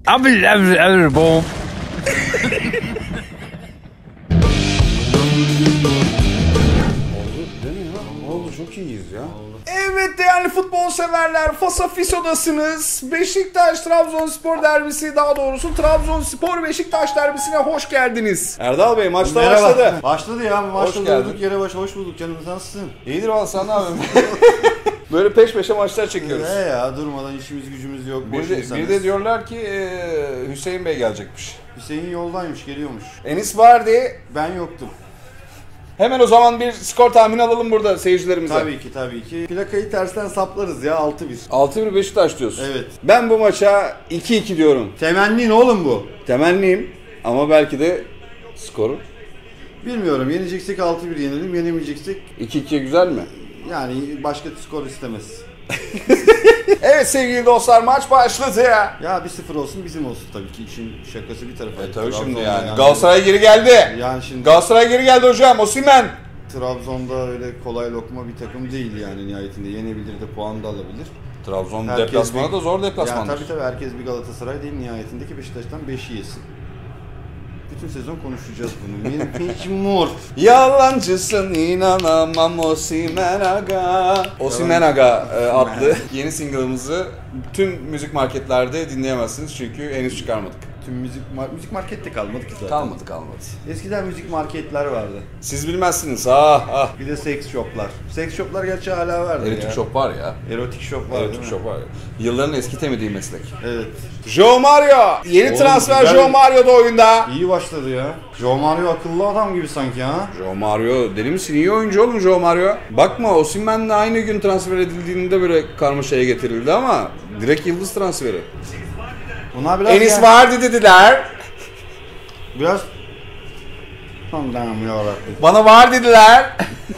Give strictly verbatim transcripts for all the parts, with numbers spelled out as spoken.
Abi abi abi bom. Çok iyiyiz ya. Evet değerli futbol severler, Fasafisodasınız. Beşiktaş Trabzonspor derbisi, daha doğrusu Trabzonspor Beşiktaş derbisine hoş geldiniz. Erdal Bey maçta Merhaba. başladı. Başladı ya. Maçta geldin. durduk yere baş hoş bulduk canım, nasılsın? İyidir valla, sen ne yapıyorsun? Böyle peş peşe maçlar çekiyoruz. Ne ya, durmadan işimiz gücümüz yok. Bir Boş de, insanız. bir de diyorlar ki e, Hüseyin Bey gelecekmiş. Hüseyin yoldaymış, geliyormuş. Enis vardı. Ben yoktum. Hemen o zaman bir skor tahmini alalım burada seyircilerimize. Tabii ki tabii ki. Plakayı tersten saplarız ya, altı bir. altı bir Beşiktaş diyorsun. Evet. Ben bu maça iki iki diyorum. Temennin oğlum bu. Temenniyim ama belki de skoru. Bilmiyorum, yeneceksek altı bir yenelim, yenemeyeceksek iki ikiye güzel mi? yani başka skor istemez. Evet sevgili dostlar, maç başladı ya. Ya bir sıfır olsun, bizim olsun tabii ki, işin şakası bir tarafa. E tabii şimdi Trabzon'da yani. Galatasaray geri geldi. Yani şimdi Galatasaray geri geldi hocam. Osimhen. Trabzon'da öyle kolay lokma bir takım değil yani, nihayetinde yenebilir de puan da alabilir. Trabzon Herkes deplasmanı bir- da zor Ya deplasmandır. tabii tabii, herkes bir Galatasaray değil, nihayetindeki Beşiktaş'tan beşi yesin. Bütün sezon konuşacağız bunu. Mecbur. Yalancısın inanamam Osimhen Aga. Osimhen Aga e, adlı yeni single'ımızı tüm müzik marketlerde dinleyemezsiniz çünkü henüz çıkarmadık. Tüm müzik mar- müzik markette kalmadı ki zaten. Kalmadı kalmadı. Eskiden müzik marketler vardı. Siz bilmezsiniz ah ah. Bir de seks shoplar. Seks shoplar gerçi hala vardı ya. Erotik shop var ya. Erotik shop var. Erotik değil shop mi? var ya. Yılların eski temediği meslek. Evet. Joe Mario. Yeni Oğlum, transfer güzel. Joe Mario da oyunda. İyi başladı ya. Joe Mario akıllı adam gibi sanki ha. Joe Mario deli misin? İyi oyuncu oğlum Joe Mario. Bakma Osimhen'le aynı gün transfer edildiğinde böyle karmaşaya getirildi ama direkt yıldız transferi. Buna biraz Enis ya- vardı dediler. Biraz Allah'ım yarabbim. Bana var dediler.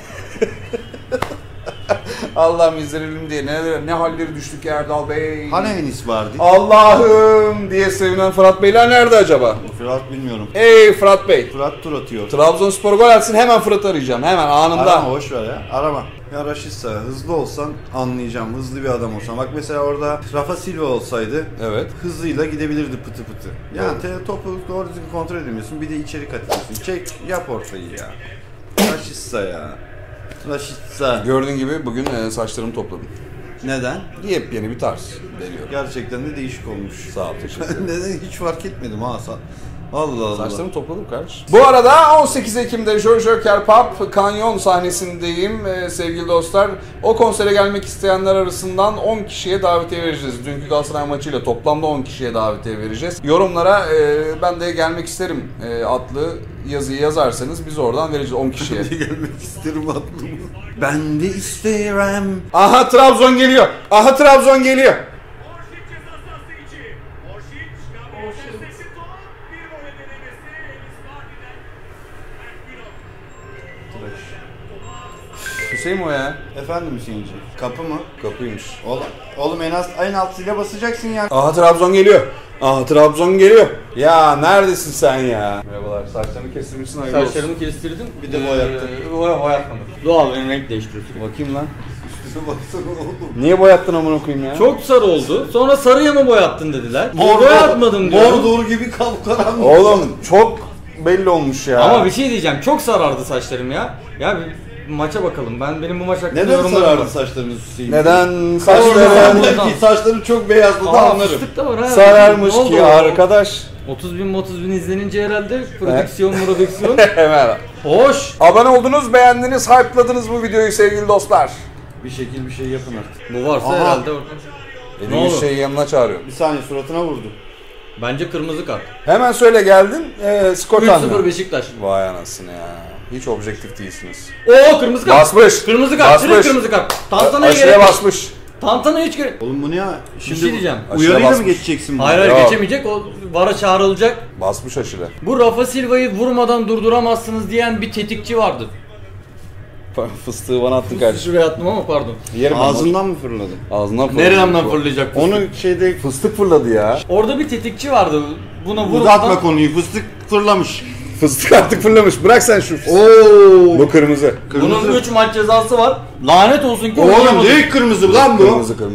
Allah'ım izleyelim diye ne, ne halleri düştük Erdal Bey. Hani Enis vardı? Allah'ım diye sevinen Fırat Beyler nerede acaba? Fırat bilmiyorum. Ey Fırat Bey. Fırat tur atıyor. Trabzonspor gol atsın hemen Fırat'ı arayacağım. Hemen anında. Arama, boş ver ya. Arama. Ya Raşitsa, hızlı olsan anlayacağım. Hızlı bir adam olsan. Bak mesela orada Rafa Silva olsaydı Evet. hızlıyla gidebilirdi pıtı pıtı. Yani te- topu doğru düzgün kontrol edemiyorsun. Bir de içeri kat ediyorsun. Çek, yap ortayı ya. Raşitsa ya. Raşitsa. Gördüğün gibi bugün e, saçlarımı topladım. Neden? Yepyeni bir tarz deniyorum. Gerçekten de değişik olmuş. Sağ ol, teşekkür ederim. Neden hiç fark etmedim ha. Sa- Allah Allah. Saçlarımı topladım kardeşim. Bu arada on sekiz Ekim'de Joy Joker Pub Kanyon sahnesindeyim ee, sevgili dostlar. O konsere gelmek isteyenler arasından on kişiye davetiye vereceğiz. Dünkü Galatasaray maçıyla toplamda on kişiye davetiye vereceğiz. Yorumlara e, ben de gelmek isterim e, adlı yazıyı yazarsanız biz oradan vereceğiz on kişiye. Gelmek isterim aklımı. Ben de isterim. Aha Trabzon geliyor. Aha Trabzon geliyor. Hüseyin o ya. Efendim Hüseyinci. Kapı mı? Kapıymış. Oğlum, oğlum en az en alt zile basacaksın ya. Aha Trabzon geliyor. Aha Trabzon geliyor. Ya neredesin sen ya? Merhabalar. Saçlarını kestirmişsin hayırlı olsun. Saçlarımı kestirdim. Bir de boyattın. Ee, boya boyatmadım. Doğal benim renk değiştiriyorsun. Bakayım lan. Üstüne baksana oğlum. Niye boyattın amına koyayım ya? Çok sarı oldu. Sonra sarıya mı boyattın dediler. Boyatmadım diyorum. Mor doğru gibi kapkaranlık. Oğlum çok belli olmuş ya. Ama bir şey diyeceğim. Çok sarardı saçlarım ya. Ya bir maça bakalım. Ben benim bu maç hakkında Neden yorumlarım sarardı var. saçlarınız Hüseyin? Neden Saçlarım saçların ki saçlarım çok beyazladı, Aa, anlarım. fıstık da var ha. sararmış Ne oldu ki o? arkadaş? otuz bin otuz bin izlenince herhalde prodüksiyon prodüksiyon. Hemen. Hoş. Abone oldunuz, beğendiniz, hype'ladınız bu videoyu sevgili dostlar. Bir şekil bir şey yapın artık. Bu varsa Aha. herhalde orada. Dediğimiz oldu? şeyi yanına çağırıyor. Bir saniye, suratına vurdu. Bence kırmızı kart. Hemen söyle geldin. Ee, skor üç tahmini. sıfır Beşiktaş. Vay anasını ya. Hiç objektif değilsiniz. Oo kırmızı kart. Basmış. Kırmızı kart. Basmış. Direkt kırmızı kart. Tantana'ya Aşırıya gerek yok. basmış. Tantana hiç gerek. Oğlum bu ne ya? Bir Şimdi şey diyeceğim. Aşırıya uyarıyla mı basmış. geçeceksin bunu? Hayır hayır Yok. geçemeyecek. O vara çağrılacak. Basmış aşırı. Bu Rafa Silva'yı vurmadan durduramazsınız diyen bir tetikçi vardı. Fıstığı bana attın kardeşim. Şuraya attım ama pardon. Yerim ben Ağzından mı fırladı? bunu. Ağzından fırladı. Nereden fırlayacak? Onu şeyde Fıstık fırladı ya. Orada bir tetikçi vardı. Buna uzatma vurmadan... konuyu, fıstık fırlamış. Fıstık artık fırlamış. Bırak sen şu fıstığı. Oo. Bu kırmızı. Bunun üç maç cezası var. Lanet olsun ki Oğlum oynayamadı. direkt kırmızı lan bu. Kırmızı kırmızı.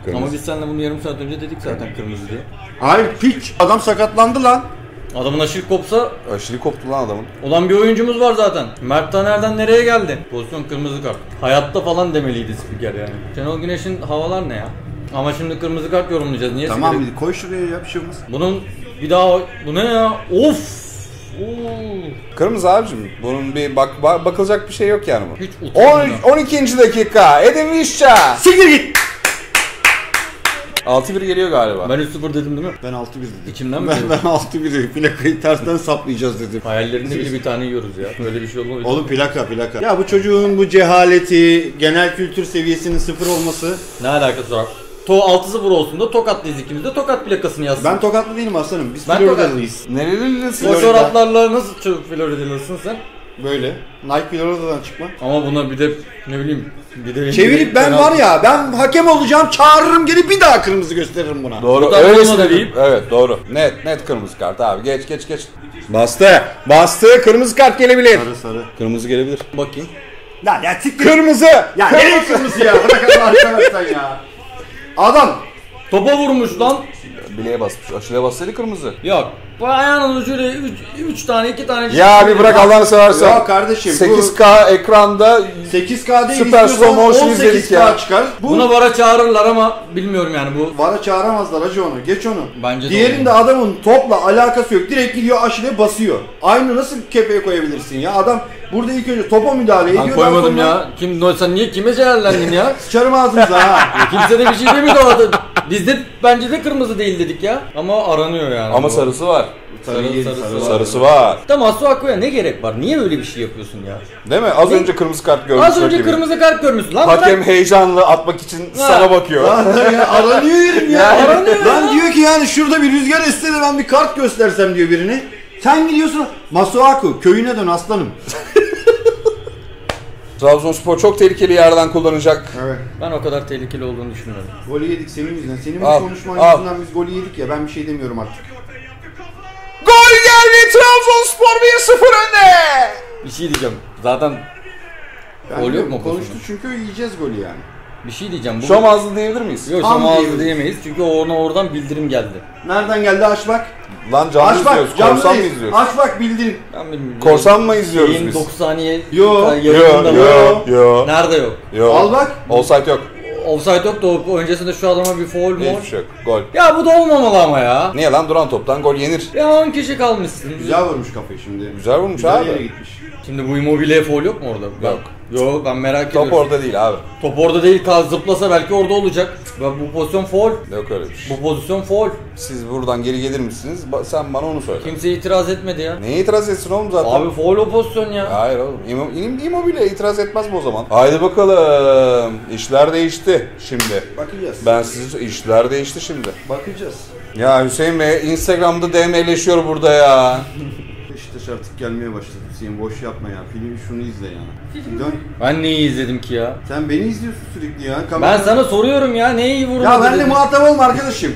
Ama biz seninle bunu yarım saat önce dedik zaten kırmızı diye. Hayır piç. Adam sakatlandı lan. Adamın aşırı kopsa Aşırı koptu lan adamın. olan bir oyuncumuz var zaten. Mert Taner'den nereye geldi? Pozisyon kırmızı kart. Hayatta falan demeliydi spiker yani. Şenol Güneş'in havalar ne ya? Ama şimdi kırmızı kart yorumlayacağız. Niye Tamam sigara- bir koy şuraya ya bir şey olmaz. Bunun bir daha bu ne ya? Of! Oo. Kırmızı abicim. Bunun bir bak, bak bakılacak bir şey yok yani bu. Hiç utanmıyor. on, on ikinci dakika. Edin Visca. Siktir git. altı bir geliyor galiba. Ben üç sıfır dedim değil mi? Ben altı bir dedim. İçimden mi Ben, dedim? ben altı bir plakayı tersten saplayacağız dedim. Hayallerinde bile bir tane yiyoruz ya. Böyle bir şey olmadı. Oğlum plaka plaka. Ya bu çocuğun bu cehaleti, genel kültür seviyesinin sıfır olması. Ne alakası var? To altı sıfır olsun da Tokatlıyız ikimiz de Tokat plakasını yazsın. Ben Tokatlı değilim aslanım. Biz Ben Floridalıyız. Nerelisin? O çoraplarla nasıl çok Floridalısın sen? Böyle. Nike Florida'dan çıkma. Ama buna bir de ne bileyim bir de Çevirip ben var ya ben hakem olacağım çağırırım geri bir daha kırmızı gösteririm buna. Doğru. Bu da Öyle olmadı dedim. deyip- Evet doğru. Net net kırmızı kart abi. Geç geç geç. Bastı. Bastı. Kırmızı kart gelebilir. Sarı sarı. Kırmızı gelebilir. Bakayım. Ya ya siktir. Kırmızı. Ya nereye kırmızı ya? Bırak Allah seversen ya. Adam. Topa vurmuş lan. Bileğe basmış. Aşırıya bassaydı kırmızı. Yok. Bu ayağının ucuyla üç tane iki tane. Ya bir bırak Allah'ını seversen. Ya kardeşim bu sekiz K ekranda sekiz K değil Süper istiyorsan slow motion on sekiz izledik K ya. çıkar. Bu Buna vara çağırırlar ama bilmiyorum yani bu. Vara çağıramazlar hacı onu. Geç onu. Bence de Diğerinde adamın topla alakası yok. Direkt gidiyor aşile basıyor. Aynı nasıl kepeğe koyabilirsin ya? Adam burada ilk önce topa müdahale ediyor. Ben daha koymadım sonra- ya. Kim sen niye kime celalendin ya? Sıçarım ağzınıza ha. Kimse de bir şey demedi o adam. Biz de bence de kırmızı değil dedik ya. Ama aranıyor yani. ama Bu. sarısı var. Sarı Sarı- yedi, sarısı sarı var. var. Sarısı var. Tamam Masuaku'ya ne gerek var? Niye öyle bir şey yapıyorsun ya? Değil mi? Az Ne? önce kırmızı kart görmüş Az önce rakibi. kırmızı kart görmüşsün. Lan Hakem bırak. heyecanlı atmak için sana bakıyor. Lan ya aranıyor yerim ya. Ya aranıyor Lan ya. diyor ki yani şurada bir rüzgar esse de ben bir kart göstersem diyor birini. Sen gidiyorsun Masuaku köyüne dön aslanım. Trabzonspor çok tehlikeli yerden kullanacak. Evet. Ben o kadar tehlikeli olduğunu düşünüyorum. Golü yedik senin yüzünden. Senin bu Al, konuşman al. yüzünden biz golü yedik ya ben bir şey demiyorum artık. Gol geldi, Trabzonspor bir sıfır önde. Bir şey diyeceğim. Zaten Ben Gol yok diyorum, mu konuştu pozisyonda? çünkü yiyeceğiz golü yani. bir şey diyeceğim. Bu... Şom ağzı diyebilir miyiz? Yok Tam şom ağzı diyebiliriz. diyemeyiz. Çünkü ona oradan bildirim geldi. Nereden geldi aç bak. Lan canlı Aç bak izliyoruz. Korsan mı canlıyız. izliyoruz? Aç bak bildirim. Ben bilmiyorum. Korsan mı izliyoruz Yayın biz? dokuz saniye Yo, yayında Yo var. yo yo. Nerede yok? Yo. Al bak. Offside yok. Offside yok da o- öncesinde şu adama bir foul mu? Hiçbir şey yok. Gol. Ya bu da olmamalı ama ya. Niye lan, duran toptan gol yenir. Ya on kişi kalmışsın. Güzel vurmuş kafayı şimdi. Güzel vurmuş Güzel abi. yere gitmiş. Şimdi bu Immobile'ye foul yok mu orada? Ben- Yok. Yo ben merak Top ediyorum. orada değil abi. Top orada değil, kal zıplasa belki orada olacak. Ve bu pozisyon foul. Yok öyle bir şey. Bu pozisyon foul. Siz buradan geri gelir misiniz? Ba- Sen bana onu söyle. Kimse itiraz etmedi ya. Neye itiraz etsin oğlum zaten? Abi foul o pozisyon ya. Hayır oğlum. İmo, İm- İmmobile itiraz etmez mi o zaman? Haydi bakalım. İşler değişti şimdi. Bakacağız. Ben sizi... işler değişti şimdi. Bakacağız. Ya Hüseyin Bey Instagram'da D M'leşiyor burada ya. Beşiktaş artık gelmeye başladı Hüseyin boş yapma ya. Film şunu izle ya. Dön. Ben neyi izledim ki ya? Sen beni izliyorsun sürekli ya. Ben Kamera- sana soruyorum ya, neyi vurmadın? Ya benimle muhatap olma arkadaşım.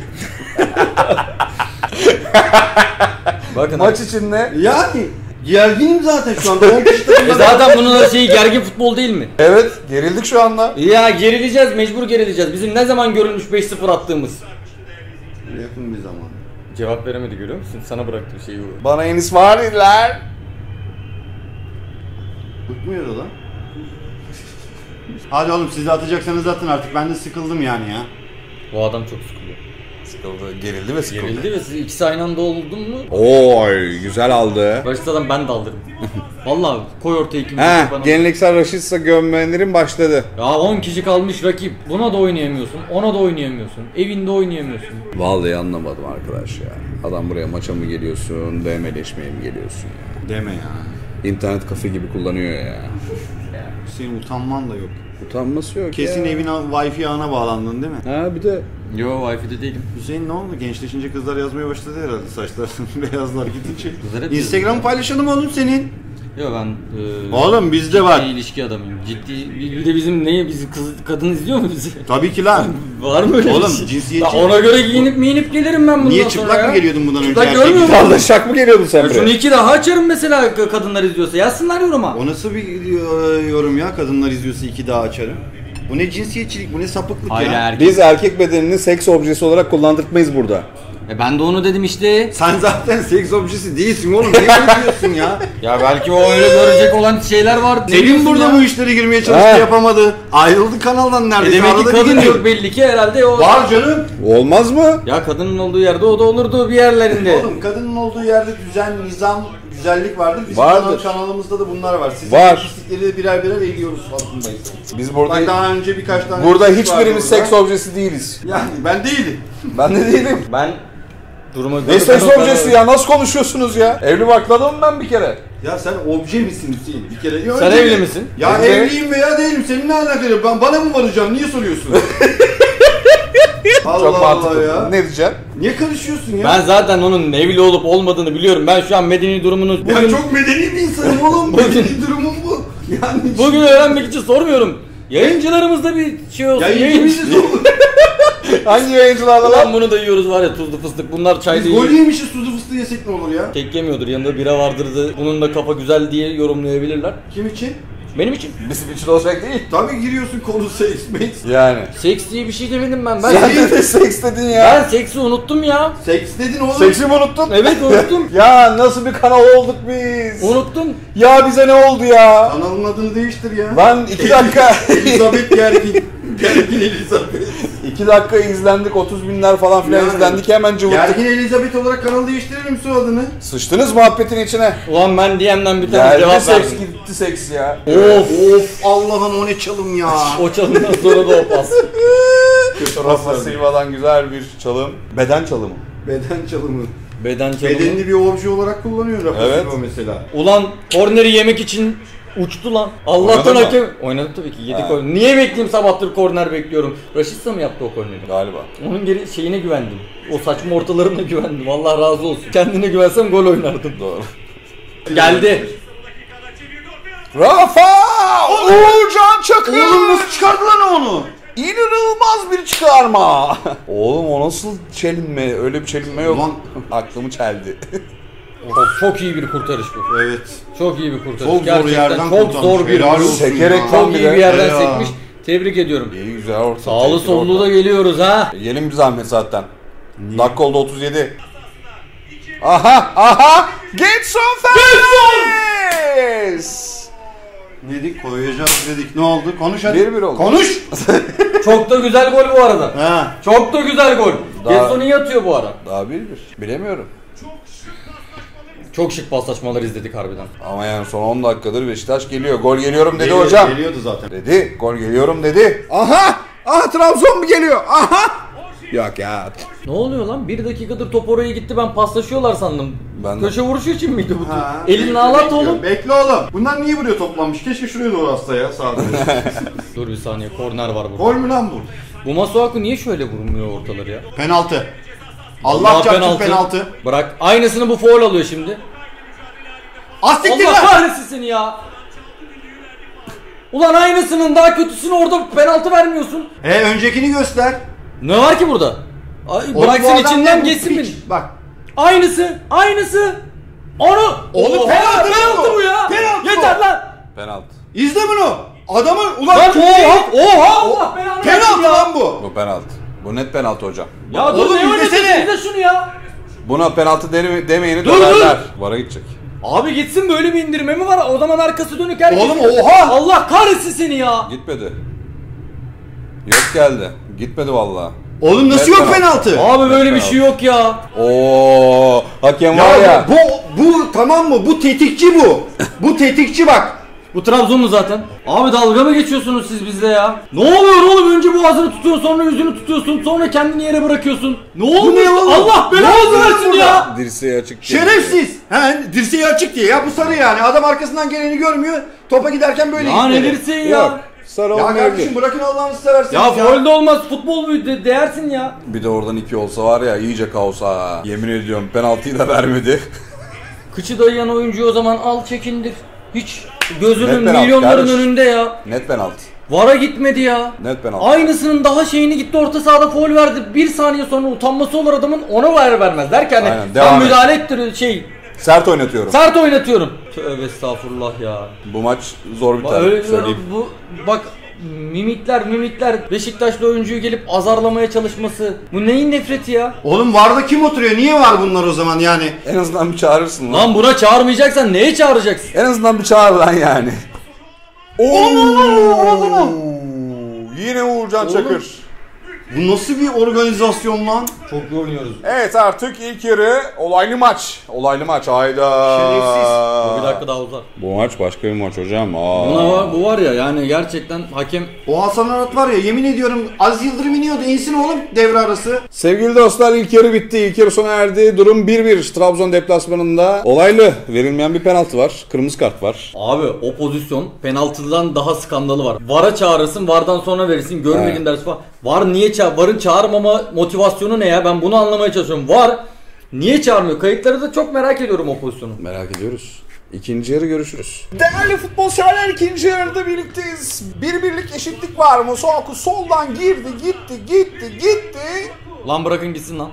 Bakın. Maç içinde... Yani gerginim zaten şu anda. on kişi E takımda. zaten bunun şeyi gergin futbol değil mi? Evet, gerildik şu anda. Ya gerileceğiz, mecbur gerileceğiz. Bizim ne zaman görülmüş beş sıfır attığımız? Yakın bir zaman. Cevap veremedi, görüyor musun? Sana bıraktığı şeyi bu. Bana Enis var dediler. Bıkmıyor da lan. Hadi oğlum siz de atacaksanız atın artık. Ben de sıkıldım yani ya. Bu adam çok sıkılıyor. Sıkıldı, gerildi ve sıkıldı. Gerildi ve siz ikisi aynı anda oldun mu? Oy, güzel aldı. Başladan ben de alırım. Vallahi koy ortaya ikimizi. Ha, bana. geleneksel Raşitsa gömmenlerin başladı. Ya on kişi kalmış rakip. Buna da oynayamıyorsun, ona da oynayamıyorsun. Evinde oynayamıyorsun. Vallahi anlamadım arkadaş ya. Adam buraya maça mı geliyorsun, D M'leşmeye mi geliyorsun ya? Deme ya. İnternet kafe gibi kullanıyor ya. Senin utanman da yok. Utanması yok Kesin ya. evin Wi-Fi ağına bağlandın değil mi? Ha bir de Yo, Wi-Fi'de değilim. Hüseyin ne oldu? Gençleşince kızlar yazmaya başladı herhalde saçlar beyazlar gidince. Kızlar hep Instagram'ı paylaşalım oğlum senin. Yo ben e, Oğlum bizde ciddi var. ilişki adamıyım. Ciddi bir bir de bizim neyi bizi kız kadın izliyor mu bizi? Tabii ki lan. Var mı öyle Oğlum, bir şey? cinsiyetçi- Ya ona göre giyinip miyinip gelirim ben bundan Niye sonra çıplak ya. mı geliyordun bundan önce? Çıplak erkek görmüyor gibi? musun? şak mı geliyordun sen Ya şunu iki daha açarım mesela k- kadınlar izliyorsa. Yazsınlar yoruma. O nasıl bir e, yorum ya? Kadınlar izliyorsa iki daha açarım. Bu ne cinsiyetçilik, bu ne sapıklık Hayır ya. erkek. Biz erkek bedenini seks objesi olarak kullandırtmayız burada. E ben de onu dedim işte. Sen zaten seks objesi değilsin oğlum. Niye öyle diyorsun ya? Ya belki o öyle görecek olan şeyler var. Ne Selin diyorsun burada ya? bu işlere girmeye çalıştı, He. yapamadı. Ayrıldı kanaldan E neredeyse. demek ki Arada bir kadın geliyor. yok belli ki herhalde o. Var canım. Olmaz mı? Ya kadının olduğu yerde o da olurdu bir yerlerinde. Oğlum kadının olduğu yerde düzen, nizam, güzellik vardır. Bizim Vardır. kanal- kanalımızda da bunlar var. Sizin Var. pislikleri de birer birer eğiliyoruz farkındayız. Biz burada Bak daha önce birkaç tane... burada pislik hiçbirimiz vardı seks burada. objesi değiliz. Yani ben değilim. Ben de değilim. Ben durumu Ne seks objesi ya? Nasıl konuşuyorsunuz ya? Evli bakladım ben bir kere. Ya sen obje misin Hüseyin? Bir kere. Ya Sen önce- evli misin? Ya Evli. evliyim veya değilim. Senin ne alakalı? Ben bana mı varacaksın? Niye soruyorsun? Allah Çok Allah mantıklı. ya. Ne diyeceğim? Niye karışıyorsun ya? Ben zaten onun evli olup olmadığını biliyorum. Ben şu an medeni durumunu Ya bugün, çok medeni bir insanım oğlum. Medeni durumum bu. Yani bugün öğrenmek için sormuyorum. Yayıncılarımızda bir şey olsun. ya yayın- yemişiz oğlum. Hangi yayıncılarla lan? Lan bunu da yiyoruz var ya tuzlu fıstık. Bunlar çay Biz değil. gol yemişiz, tuzlu fıstığı yesek ne olur ya? Kek yemiyordur. Yanında bira vardırdı. Bunun da kafa güzel diye yorumlayabilirler. Kim için? Benim için. Bizim için olacak değil. Tabii giriyorsun konu seks meks. Yani. Seks diye bir şey demedim ben. Ben, Sen de seks dedin ya. ben seksi unuttum ya. Seks dedin oğlum. Seksi mi unuttun? Evet unuttum. Ya nasıl bir kanal olduk biz? unuttum. Ya bize ne oldu ya? Kanalın adını değiştir ya. Ben iki dakika Elizabeth Gergin. Gergin Elizabeth. iki dakika izlendik, otuz binler falan filan Yani. izlendik, hemen cıvıttık. Gergin Elizabeth olarak kanalı değiştirelim su adını. Sıçtınız muhabbetin içine. Ulan ben D M'den bir tane Geldi cevap seks, verdim. gitti seks ya. Of. Of Allah'ım o ne çalım ya. O çalımdan sonra da o pas. Rafa Silva'dan güzel bir çalım. Beden çalımı. Beden çalımı. Beden çalımı. Bedenini bir obje olarak kullanıyor Rafa Evet. Silva mesela. Ulan korneri yemek için uçtu lan. Allah'tan Oynadın mı? hakem. Oynadı tabii ki. Yedi Ha. korner. Niye bekleyeyim sabahtır korner bekliyorum. Raşitsa mı yaptı o korneri? Galiba. Onun geri şeyine güvendim. O saçma ortalarına güvendim. Allah razı olsun. Kendine güvensem gol oynardım. Doğru. Geldi. Rafa! Uğurcan Çakır! Oğlum nasıl çıkardı lan onu? İnanılmaz bir çıkarma. Oğlum o nasıl çelinme? Öyle bir çelinme yok. Ulan. Aklımı çeldi. Çok, çok iyi bir kurtarış bu. Evet. Çok iyi bir kurtarış. Çok zor Gerçekten yerden çok kurtarmış. zor bir Helal vuruş. olsun Sekerek ya. tam Çok bir iyi de. bir yerden Ya. sekmiş. Tebrik ediyorum. İyi güzel orta. Sağlı tehlikeli sollu orta. da geliyoruz ha. Yiyelim bir zahmet zaten. Dakika oldu otuz yedi. Aha aha! Getson Fernandes! Dedik koyacağız dedik. Ne oldu? Konuş hadi. Bir bir oldu. Konuş. Çok da güzel gol bu arada. Ha. Çok da güzel gol. Daha- Getson iyi atıyor bu ara. Daha bir bir. Bilemiyorum. Çok şık paslaşmalar izledik harbiden. Ama yani son on dakikadır Beşiktaş geliyor. Gol geliyorum dedi Geliyor- hocam. Geliyordu zaten. Dedi. Gol geliyorum dedi. Aha! Aha Trabzon mu geliyor? Aha! Yok ya. Ne oluyor lan? Bir dakikadır top oraya gitti, ben paslaşıyorlar sandım. Ben de. Köşe vuruşu için miydi bu? Ha, Elini bekle, ağlat bekle. oğlum. Bekle oğlum. Bunlar niye buraya toplanmış? Keşke şuraya doğru atsa ya sağda. Dur bir saniye, korner var burada. Gol mü lan bu? Bu Masuaku niye şöyle vurmuyor ortaları ya? Penaltı. Allah çarpsın penaltı. Bırak. Aynısını bu foul alıyor şimdi. Astiktir Allah lan. kahretsin seni ya. Ulan aynısının daha kötüsünü orada penaltı vermiyorsun. E öncekini göster. Ne var ki burada? Ay, Oğlum, bu bıraksın adam içinden ne bu geçsin piç? mi? Bak. Aynısı. Aynısı. Onu. Oğlum, Oha, penaltı lan penaltı bu. bu ya. Penaltı Yeter bu. lan. Penaltı. İzle bunu. Adamın ulan Lan çok oha. iyi. Oha. Allah belanı versin Penaltı ya. lan bu. Bu penaltı. Bu net penaltı hocam. Ya dur, Oğlum, ne oynatıyorsun? izlesene. İzle şunu ya. Buna penaltı deme, demeyeni Dur, döverler. Vara gidecek. Abi gitsin, böyle bir indirme mi var? O zaman arkası dönük herkes. Oğlum, oha! Allah kahretsin seni ya. Gitmedi. Yok geldi. Gitmedi vallahi. Oğlum nasıl Net yok penaltı. penaltı? Abi böyle bir penaltı. şey yok ya. Oo, hakem var Ya, ya. bu bu tamam mı? Bu tetikçi bu. Bu tetikçi bak. Bu Trabzonlu zaten. Abi dalga mı geçiyorsunuz siz bizle ya? Ne oluyor oğlum? Önce boğazını tutuyorsun, sonra yüzünü tutuyorsun, sonra kendini yere bırakıyorsun. Ne oldu? ne oğlum? Allah Ne belanı oldu versin burada? ya. Dirseği açık. Şerefsiz. He, dirseği açık diye. Ya bu sarı yani. Adam arkasından geleni görmüyor. Topa giderken böyle Ya ne gitmedi. dirseği ya? Yok. Sarı Ya olmayabilir. kardeşim bırakın Allah'ını severseniz Ya faul de olmaz, futbol bu, de- değersin ya. Bir de oradan iki olsa var ya iyice kaos ha. Yemin ediyorum penaltıyı da vermedi. Kıçı dayayan oyuncuyu o zaman al çekindir. Hiç gözünün Net penaltı milyonların kardeş. önünde ya. Net penaltı. Vara gitmedi ya. Net penaltı. Aynısının daha şeyini gitti orta sahada faul verdi. Bir saniye sonra utanması olur adamın, ona ver vermez. Der ki hani Aynen, ben devam et. müdahale ettir şey Sert oynatıyorum. sert oynatıyorum. Tövbe estağfurullah ya. Bu maç zor Bak, biter öyle, söyleyeyim. bu bak mimikler mimikler Beşiktaşlı oyuncuyu gelip azarlamaya çalışması. Bu neyin nefreti ya? Oğlum VAR'da kim oturuyor? Niye var bunlar o zaman yani? En azından bir çağırırsın lan. Lan buna çağırmayacaksan neye çağıracaksın? En azından bir çağır lan yani. Oo! Yine Uğurcan Çakır. Bu nasıl bir organizasyon lan? Çok iyi oynuyoruz. Evet artık ilk yarı olaylı maç. Olaylı maç hayda. Şerefsiz. Bu bir dakika daha uzar. Bu maç başka bir maç hocam. Aa. Buna var, bu var ya yani gerçekten hakem O Hasan Arat var ya, yemin ediyorum Aziz Yıldırım iniyordu. İnsin oğlum devre arası. Sevgili dostlar ilk yarı bitti. İlk yarı sona erdi. Durum bir bir. Trabzon deplasmanında olaylı. Verilmeyen bir penaltı var. Kırmızı kart var. abi o pozisyon penaltıdan daha skandalı var. VAR'a çağırırsın, VAR'dan sonra verirsin, görmedin Evet. dersin falan. VAR niye çağır? VAR'ın çağırmama motivasyonu ne ya? Ben bunu anlamaya çalışıyorum. VAR niye çağırmıyor? Kayıtları da çok merak ediyorum o pozisyonu. Merak ediyoruz. İkinci yarı görüşürüz. Değerli futbol severler, ikinci yarıda birlikteyiz. Bir birlik eşitlik var. Musaku soldan girdi, gitti, gitti, gitti. Lan bırakın gitsin lan.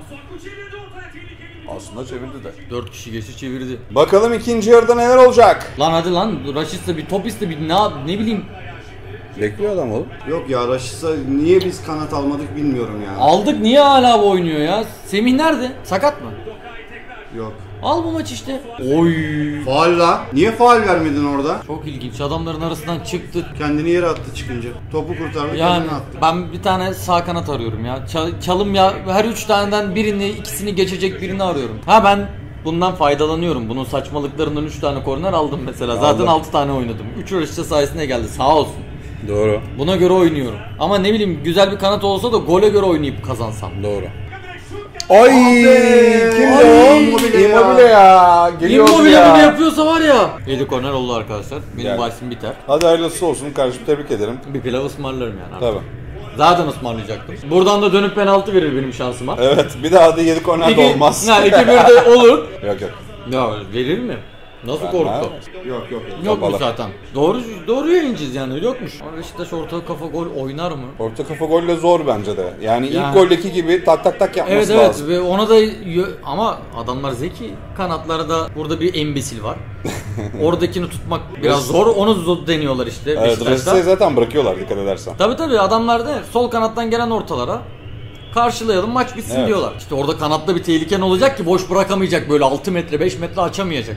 Aslında çevirdi de. Dört kişi geçti çevirdi. Bakalım ikinci yarıda neler olacak? Lan hadi lan Raşit'se bir top iste bir ne, ne bileyim. Bekliyor adam oğlum. Yok ya, Raşit'sa niye biz kanat almadık bilmiyorum ya. Aldık niye hala bu oynuyor ya? Semih nerede? Sakat mı? Yok. Al bu maç işte. Oy. Faul la. Niye faul vermedin orada? Çok ilginç. Adamların arasından çıktı. Kendini yere attı çıkınca. Topu kurtardı, Yani kendini attı. ben bir tane sağ kanat arıyorum ya. Çal- çalım ya her üç taneden birini ikisini geçecek birini arıyorum. Ha ben bundan faydalanıyorum. Bunun saçmalıklarından üç tane korner aldım mesela. Zaten Aldım. altı tane oynadım. üç uğraşça sayesinde geldi. Sağ olsun. Doğru. Buna göre oynuyorum. Ama ne bileyim güzel bir kanat olsa da gole göre oynayıp kazansam. Doğru. Ay kimdi Ay, o? Immobile ya. Immobile ya. Geliyor Immobile ya. bunu yapıyorsa var ya. yedi korner oldu arkadaşlar. Benim Yani. bahsim biter. Hadi hayırlısı olsun kardeşim, tebrik ederim. Bir pilav ısmarlarım yani. Tabii. Zaten ısmarlayacaktım. Buradan da dönüp penaltı verir benim şansıma. Evet bir daha da yedi korner de olmaz. Ha, iki bir de olur. Yok yok. Ya verir mi? Nasıl Ben- korktu? Yok yok. Yokmuş Kapalı. zaten. Doğru doğru yayıncıyız yani yokmuş. Ama Beşiktaş orta kafa gol oynar mı? Orta kafa golle zor bence de. Yani, Yani. ilk goldeki gibi tak tak tak yapması Evet evet lazım. ve ona da yö- ama adamlar zeki. Kanatlarda burada bir embesil var. Oradakini tutmak biraz zor. Onu zor deniyorlar işte Evet, Beşiktaş'ta. Resse'yi zaten bırakıyorlar dikkat edersen. Tabii tabii adamlar da sol kanattan gelen ortalara karşılayalım maç bitsin Evet. diyorlar. İşte orada kanatta bir tehliken olacak ki boş bırakamayacak böyle altı metre beş metre açamayacak.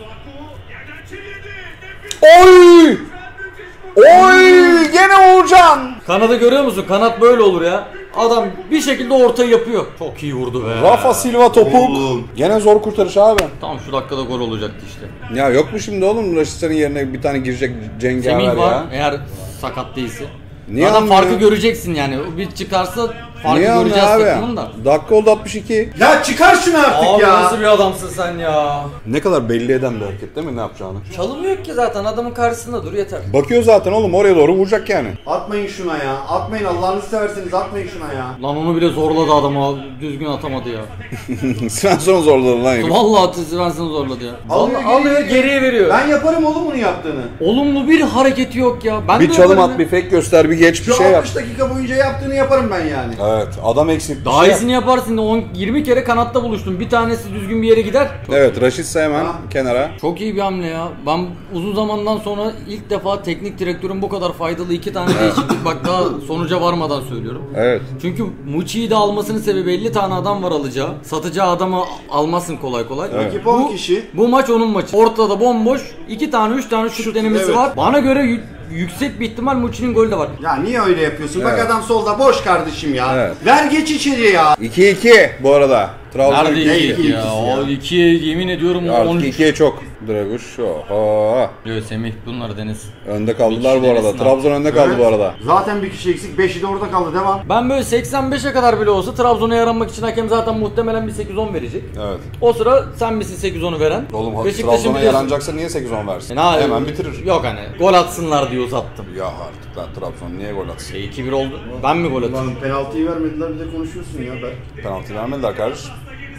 Oy! Oy! Gene Uğurcan! Kanadı görüyor musun? Kanat böyle olur ya. Adam bir şekilde ortayı yapıyor. Çok iyi vurdu be. Rafa Silva topuk. Oğlum. Gene zor kurtarış abi. Tam şu dakikada gol olacaktı işte. Ya yok mu şimdi oğlum Raşit'in yerine bir tane girecek Cengaver Semih var ya? eğer sakat değilse. Niye Adam almıyor? farkı göreceksin yani. Bir çıkarsa farkı Niye almıyor göreceğiz abi? takımın da. Dakika oldu altmış iki. Ya çıkar şunu artık Abi ya. nasıl bir adamsın sen ya? Ne kadar belli eden bir hareket değil mi ne yapacağını? Çalımı yok ki zaten adamın karşısında dur yeter. Bakıyor zaten oğlum oraya doğru vuracak yani. Atmayın şuna ya. Atmayın, Allah'ınızı severseniz atmayın şuna ya. Lan onu bile zorladı adamı düzgün atamadı ya. Svensson zorladı lan herif. Vallahi Svensson zorladı ya. Alıyor, Vallahi alıyor geriye- geriye veriyor. Ben yaparım oğlum bunu yaptığını. Olumlu bir hareketi yok ya. Ben Bir de çalım yaparım at, ya. bir fake göster, bir geç, bir Şu şey yap. altmış dakika boyunca yaptığını yaparım ben yani. Evet, adam eksik. bir Daha şey iyisini yap. yaparsın. on yirmi kere kanatta buluştun. Bir tanesi düzgün bir yere gider. Evet, Raşit'se hemen Ha. kenara. Çok iyi bir hamle ya. Ben uzun zamandan sonra ilk defa teknik direktörün bu kadar faydalı iki tane değişiklik bak daha sonuca varmadan söylüyorum. Evet. Çünkü Muçi'yi de almasının sebebi elli tane adam var alacağı. Satacağı adamı almazsın kolay kolay. Evet. Rakip on kişi. Bu maç onun maçı. Ortada bomboş. iki tane üç tane şut denemesi evet. var. Bana göre yü- yüksek bir ihtimal Muçi'nin golü de var. Ya niye öyle yapıyorsun? Bak Evet. adam solda boş kardeşim ya. Evet. Ver geç içeriye ya. iki iki bu arada. Trabzon Nerede iki iki iki ya? ikisi O ya. iki yemin ediyorum on Artık üç. ikiye çok. Draguş. Oha. Yok Semih bunları Deniz. Önde kaldılar Bir bu kişi arada. denesin Trabzon önde kaldı Evet. bu arada. Zaten bir kişi eksik. Beşi de orada kaldı. Devam. Ben böyle seksen beşe kadar bile olsa Trabzon'a yaranmak için hakem zaten muhtemelen bir sekiz on verecek. Evet. O sıra sen misin sekiz onu veren? Oğlum Beşiktaş'ın Trabzon'a biliyorsun- yaranacaksa niye sekiz on versin? E, ne- Hemen bitirir. Yok hani gol atsınlar diye uzattım. Ya artık lan Trabzon niye gol atsın? E iki bir oldu. Ben mi gol atayım? Lan penaltıyı vermediler, bir de konuşuyorsun ya ben. Penaltı vermediler kardeşim.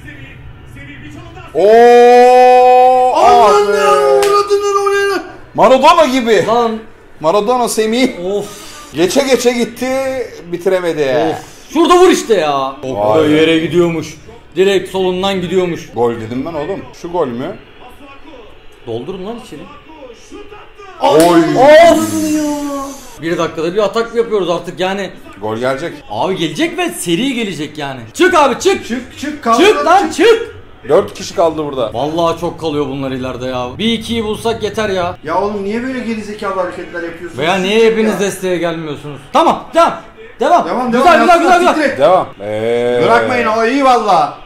Ooo! Aman ne avradının oraya. Maradona gibi. Lan Maradona Semih of geçe geçe gitti bitiremedi. of. Şurada vur işte ya. O Vay böyle be. yere gidiyormuş. Direkt solundan gidiyormuş. Gol dedim ben oğlum. Şu gol mü? Doldurun lan içeri. Oy! Of! Bir dakikada bir atak yapıyoruz artık yani. Gol gelecek. Abi gelecek ve seri gelecek yani. Çık abi çık. Çık çık Çık lan çık. Dört kişi kaldı burada. Vallahi çok kalıyor bunlar ileride ya. Bir ikiyi bulsak yeter ya. Ya oğlum niye böyle gerizekalı hareketler yapıyorsunuz? Veya niye hepiniz desteğe gelmiyorsunuz? Tamam devam. Devam. Devam Güzel devam. güzel güzel yapsana, güzel. titret. Devam. Ee... Bırakmayın o iyi valla.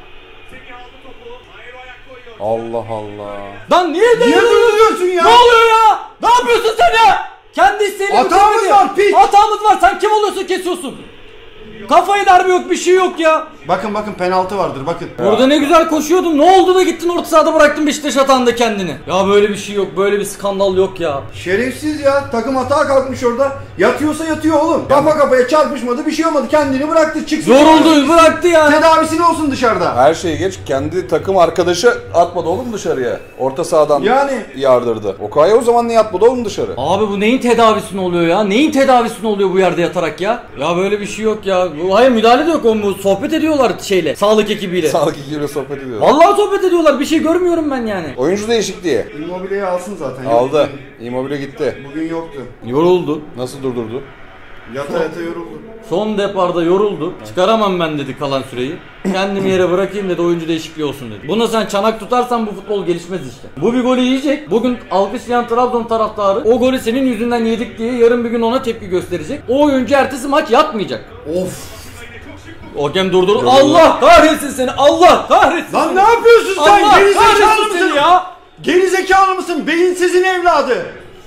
Allah Allah. Lan niye Niye duruyorsun ya? Ne oluyor ya? Ne yapıyorsun sen ya? Kendi isteğiyle Hatamız bitirmedi. var, piç. Hatamız var. Sen kim oluyorsun kesiyorsun? Kafayı darbe yok, bir şey yok ya. Bakın bakın penaltı vardır bakın. Orada ne güzel koşuyordun. Ne oldu da gittin orta sahada bıraktın Beşiktaş atağında kendini. Ya böyle bir şey yok. Böyle bir skandal yok ya. Şerefsiz ya, takım hata kalkmış orada. Yatıyorsa yatıyor oğlum. Kafa kafaya çarpışmadı, bir şey olmadı. Kendini bıraktı, çıksın. Yoruldu, bıraktı yani. Tedavisini olsun dışarıda. Her şeyi geç, kendi takım arkadaşı atmadı oğlum dışarıya. Orta sahadan Yani. yardırdı. Okay o zaman niye atmadı oğlum dışarı? Abi bu neyin tedavisi oluyor ya? Neyin tedavisi oluyor bu yerde yatarak ya? Ya böyle bir şey yok ya. Bu- Hayır müdahale de yok. O bu sohbet ediyorlar şeyle. Sağlık ekibiyle. Sağlık ekibiyle sohbet ediyor. Vallahi sohbet ediyorlar. Bir şey görmüyorum ben yani. Oyuncu değişikliği. Immobile'yi alsın zaten. Aldı. Yok. Immobile gitti. Bugün yoktu. Yoruldu. Nasıl durdurdu? Yata yata yoruldu. Son deparda yoruldu. Çıkaramam ben dedi kalan süreyi. Kendimi yere bırakayım dedi, oyuncu değişikliği olsun dedi. Buna sen çanak tutarsan bu futbol gelişmez işte. Bu bir golü yiyecek. Bugün alkışlayan Trabzon taraftarı o golü senin yüzünden yedik diye yarın bir gün ona tepki gösterecek. O oyuncu ertesi maç yatmayacak. Of. Hakem durdur. Allah kahretsin seni. Allah kahretsin. Lan seni. ne yapıyorsun sen? Allah Geri zekalı kahretsin mısın seni ya? Geri zekalı mısın? Beyinsizin evladı.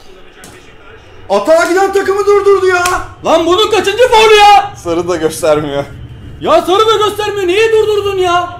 Atağa giden takımı durdurdu ya. Lan bunun kaçıncı faulü ya? Sarı da göstermiyor. Ya sarı da göstermiyor. Niye durdurdun ya?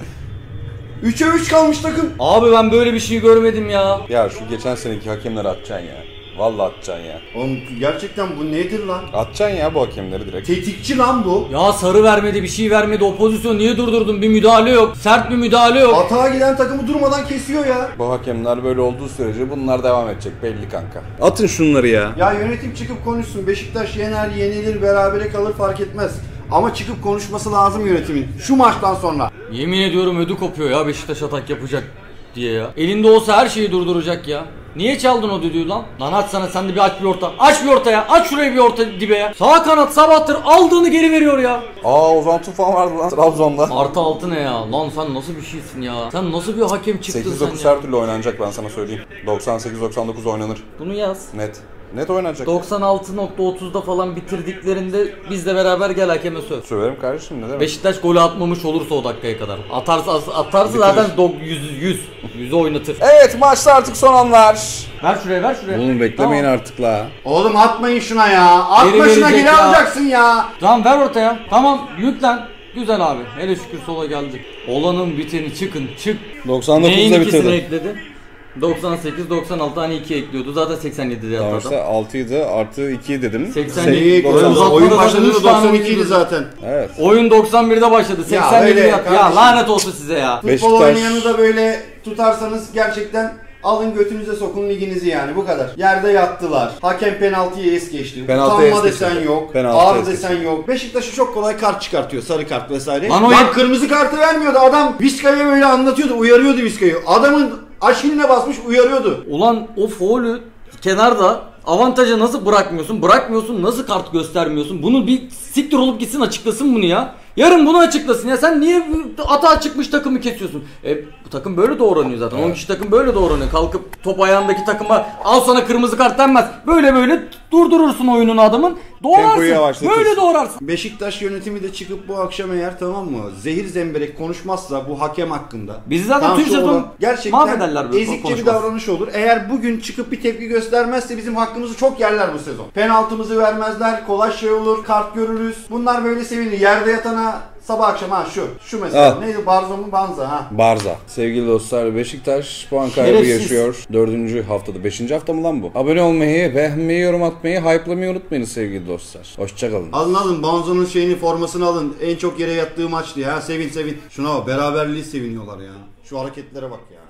üçe üç kalmış takım. Abi ben böyle bir şey görmedim ya. Ya şu geçen seneki hakemleri atacaksın ya. Vallahi atacaksın ya. Oğlum gerçekten bu nedir lan? Atacaksın ya bu hakemleri direkt. Tetikçi lan bu. Ya sarı vermedi, bir şey vermedi. O pozisyonu niye durdurdun? Bir müdahale yok. Sert bir müdahale yok. Atağa giden takımı durmadan kesiyor ya. Bu hakemler böyle olduğu sürece bunlar devam edecek belli kanka. Atın şunları ya. Ya yönetim çıkıp konuşsun. Beşiktaş yener, yenilir, berabere kalır fark etmez. Ama çıkıp konuşması lazım yönetimin. Şu maçtan sonra. Yemin ediyorum ödü kopuyor ya Beşiktaş atak yapacak diye ya. Elinde olsa her şeyi durduracak ya. Niye çaldın o düdüğü lan? Lan aç sana, sen de bir aç bir orta. Aç bir orta ya. Aç şurayı bir orta dibe ya. Sağ kanat sabahtır aldığını geri veriyor ya. Aa Ozan Tufan vardı lan Trabzon'da. Artı altı ne ya? Lan sen nasıl bir şeysin ya? Sen nasıl bir hakem çıktın sekiz sen dokuz ya? her türlü oynanacak ben sana söyleyeyim. doksan sekiz doksan dokuz oynanır. Bunu yaz. Net. Net oynanacak. doksan altı nokta otuzda falan bitirdiklerinde bizle beraber gel hakeme söz. Söverim kardeşim ne demek. Beşiktaş golü atmamış olursa o dakikaya kadar. Atarsa atarsa Bitirir. zaten yüz yüz yüzü oynatır. Evet maçta artık son anlar. Ver şuraya, ver şuraya. Oğlum beklemeyin Tamam. artık la. Oğlum atmayın şuna ya. Atma Geri şuna, verecek geri ya. alacaksın ya. Tamam ver ortaya. Tamam yüklen. Güzel abi. Hele şükür sola geldik. Olanın biteni çıkın çık. doksan Neyin dokuzda ikisini bitirdi. ekledi? doksan sekiz doksan altı hani iki ekliyordu. Zaten seksen yedi de Tamam yaptı işte adam. altıydı artı iki dedim. seksen Sekiz, yedi. doksan dokuz. Uzatmada Oyun zaten başladığında üç tane doksan iki idi oyuncu. zaten. Evet. Oyun doksan birde başladı. seksen yedi öyle yaptı. Ya kardeşim. lanet olsun size ya. Futbol Beşiktaş- oynayanı da böyle tutarsanız gerçekten alın götünüze sokun liginizi yani bu kadar. Yerde yattılar. Hakem penaltıyı es geçti. Penaltıyı Utanma es geçti. desen yok. Penaltı Ağır es desen yok. Beşiktaş'ı çok kolay kart çıkartıyor. Sarı kart vesaire. Lan Lan, o yet- kırmızı kartı vermiyordu. Adam Vizca'ya böyle anlatıyordu. Uyarıyordu Vizca'yı. Adamın aşiline basmış uyarıyordu. Ulan o faulü kenarda avantajı nasıl bırakmıyorsun? Bırakmıyorsun, nasıl kart göstermiyorsun? Bunu bir siktir olup gitsin açıklasın bunu ya. Yarın bunu açıklasın ya. Sen niye atağa çıkmış takımı kesiyorsun? E bu takım böyle doğranıyor zaten. on kişi takım böyle doğranıyor. Kalkıp top ayağındaki takıma al sana kırmızı kart denmez. Böyle böyle durdurursun oyunun adamın. Tempoyu Doğrarsın. yavaşlatırsın. Böyle doğrarsın. Beşiktaş yönetimi de çıkıp bu akşam eğer tamam mı zehir zemberek konuşmazsa bu hakem hakkında. Bizi zaten tam tüm şu sezon olan- gerçekten mahvederler böyle ezikçe bir konuşmaz. davranış olur. Eğer bugün çıkıp bir tepki göstermezse bizim hakkımızı çok yerler bu sezon. Penaltımızı vermezler, kolay şey olur, kart görürüz. Bunlar böyle sevinir. Yerde yatana sabah akşam ha şu. Şu mesela. Al. Neydi? Barzo mu? Banza ha. Barza. Sevgili dostlar Beşiktaş puan kaybı Şerefsiz. yaşıyor. Dördüncü haftada. Beşinci hafta mı lan bu? Abone olmayı, beğenmeyi, yorum atmayı, hype'lamayı unutmayın sevgili dostlar. Hoşçakalın. Alın alın Banzo'nun şeyini formasını alın. En çok yere yattığı maç diye ha. Sevin sevin. Şuna bak beraberliği seviniyorlar ya. Şu hareketlere bak ya.